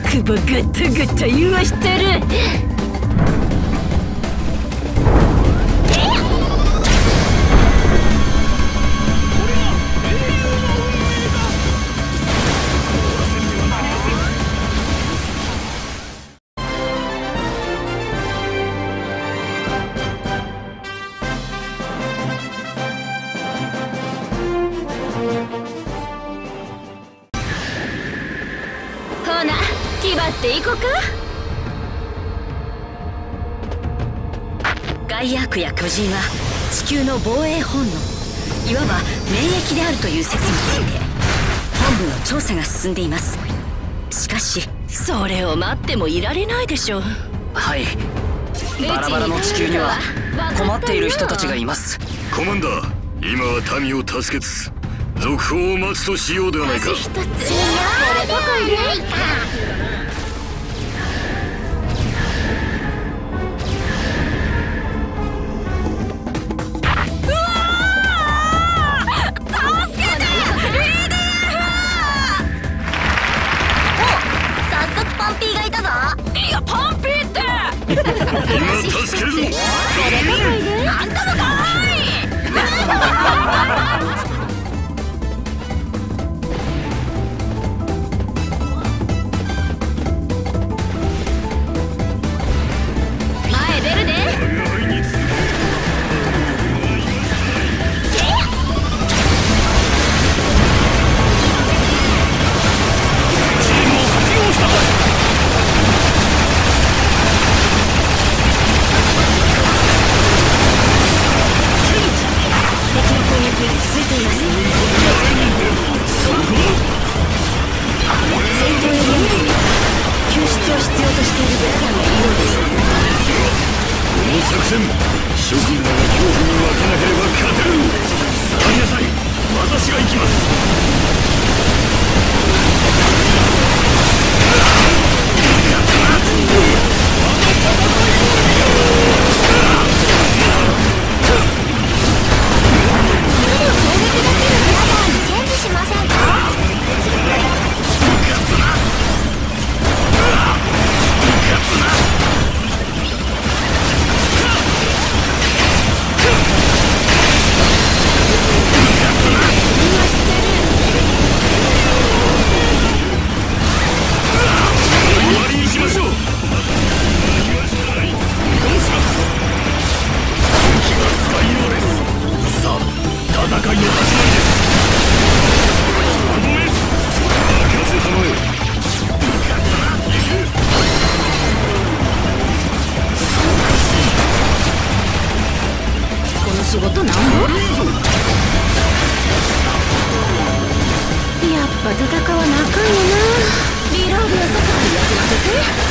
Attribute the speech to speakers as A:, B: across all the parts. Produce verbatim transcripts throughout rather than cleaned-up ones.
A: 奥歯グッとグッと言わしてる。ほな、気張っていこか。ガイアークや巨人は地球の防衛本能、いわば免疫であるという説について本部の調査が進んでいます。しかしそれを待ってもいられないでしょう。
B: はい、バラバラの地球には困っている人たちがいます。
C: コマンダー、今は民を助けつつ続報を待つとしようではないか。
A: 一つ違うどこいるか。
C: 今助けるぞ。
A: あんたもか前出るで。
C: 作戦、諸君らが恐怖に負けなければ勝てる。下がりなさい、私が行きます。
A: チェンジしませんか。仕事なんぼ？やっぱ戦わなあかんよな。リロードの世界休ませて。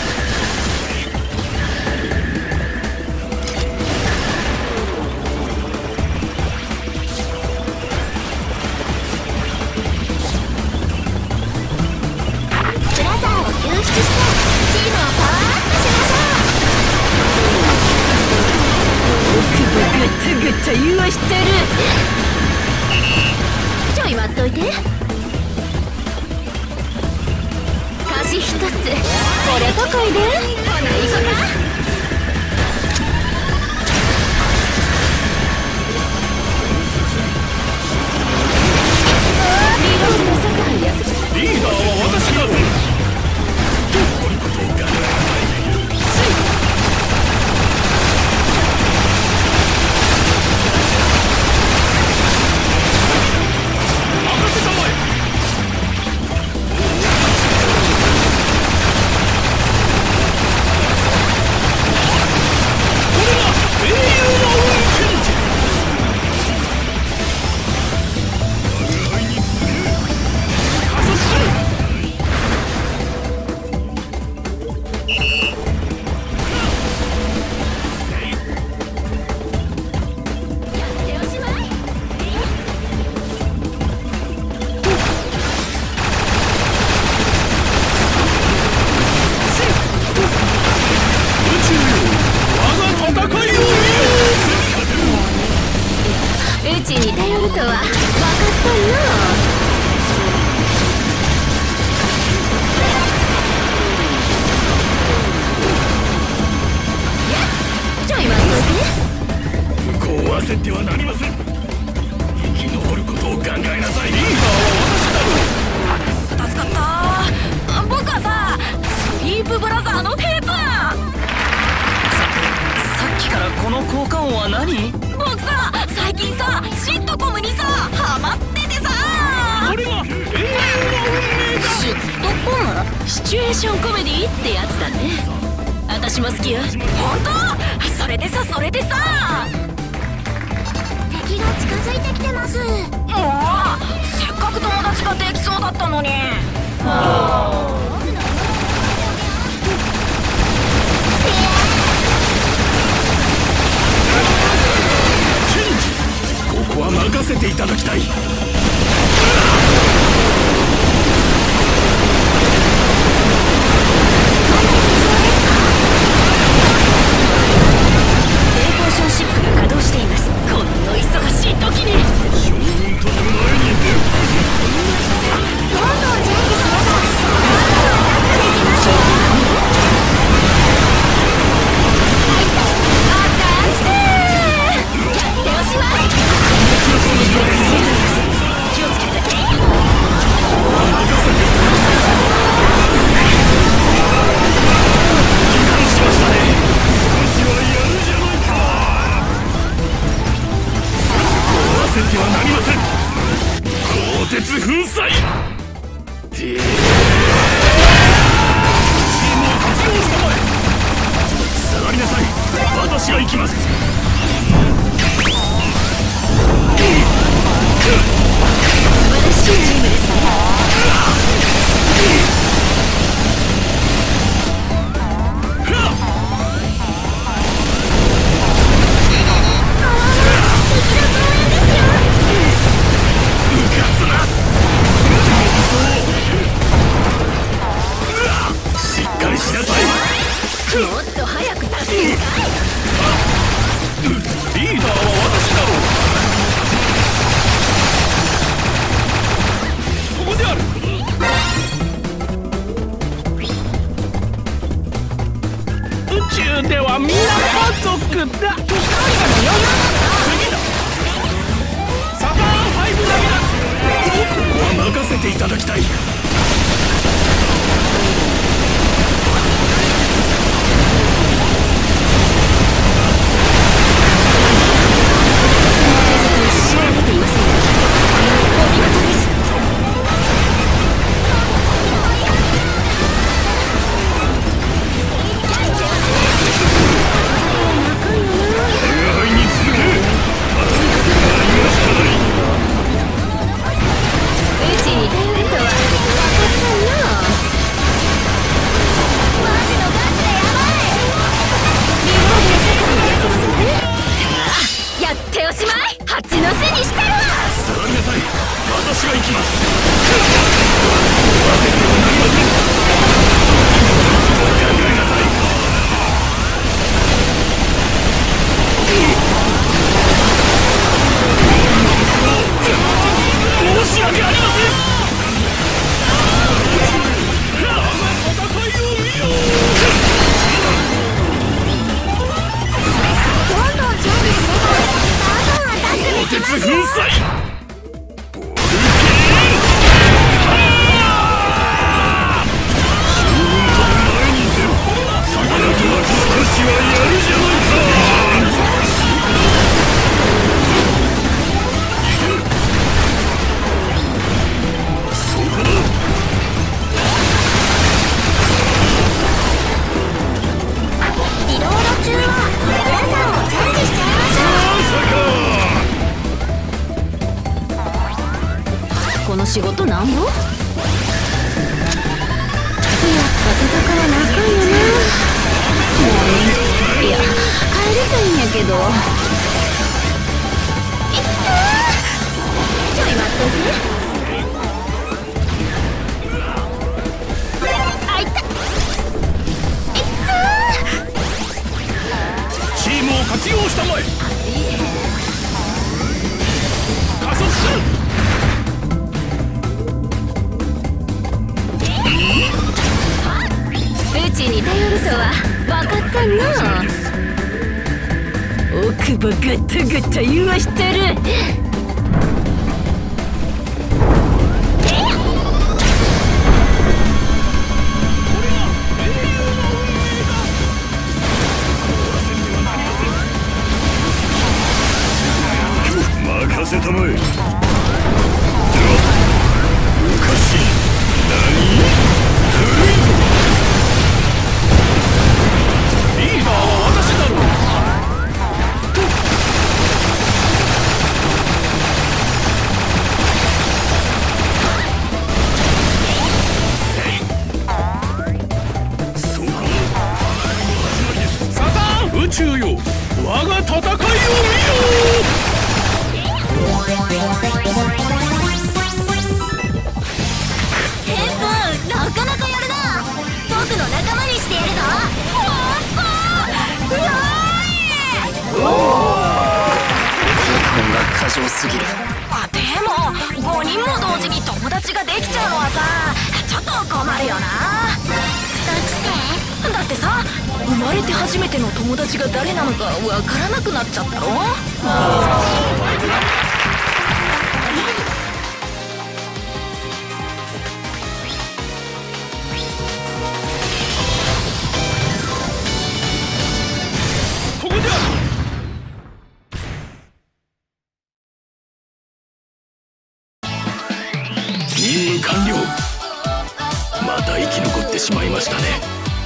A: ブラザーを救出してチームをパワーアップしましょう。グッとグッと言わしてる。ちょい待っといて。菓子一つこれ得意で。ほな行こか。リロードの世界や
C: リーダーは私がする。
B: は何？
A: 僕さ、最近さシットコムにさハマっててさ。
C: これは永遠の運命だ。
A: シットコム？シチュエーションコメディってやつだね。私も好きよ。本当？それでさそれでさ敵が近づいてきてます。もうせっかく友達ができそうだったのに。
C: ここは任せていただきたい。
A: シップが稼働しています。こんな忙しい時に
C: 将軍という前に出る。
A: どんどん準備すればその後はアタックできますよ。アタックやっておしまい。気をつけて。
C: しましたね。少しはやるじゃないか。焦ってはなりません。鋼鉄粉砕。チームを活用したまえ。下がりなさい。私が行きます。
A: 素晴らしいチームですね。もっと早く助けるかい。
C: リーダーは私だろう。ここである。宇宙では皆家族だ。一人でも余裕なのか。次だ。サターンファイブだけだ。ここは任せていただきたい。
A: 仕事なんぼ？やっぱ戦わなあかんよな。もういや帰りたいんやけど。いったー、ちょい待っといて。あいった、いったー。
C: チームを活用したまえ。加速する。
A: うちに頼るとは分かったんな。奥歯ガタガタ言わしてる。
C: 宙よ、我が戦いを見よ。
A: ケン君、なかなかやるな。僕の仲間にしてやるぞ。うわ
B: 本が過剰すぎる。
A: あ、でもごにんも同時に友達ができちゃうのはさ、ちょっと困るよな。どうして？だってさ、生まれて初めての友達が誰なのかわからなくなっちゃったろ。
C: ここじゃ。任務完了。また生き残ってしまいましたね。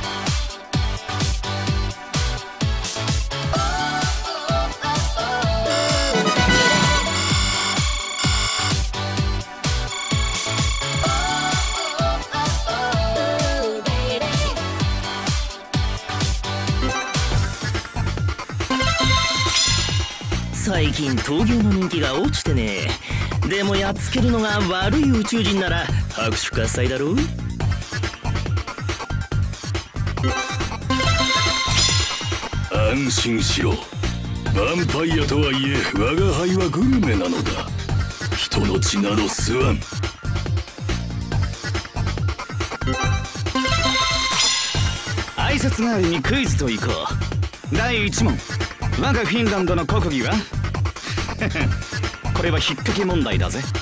D: 最近闘牛の人気が落ちてね。でもやっつけるのが悪い宇宙人なら拍手喝采だろ。
C: 安心しろ。ヴァンパイアとはいえ我が輩はグルメなのだ。人の血など吸わん。
E: 挨拶代わりにクイズといこう。だいいち問、我がフィンランドの国技はこれは引っ掛け問題だぜ。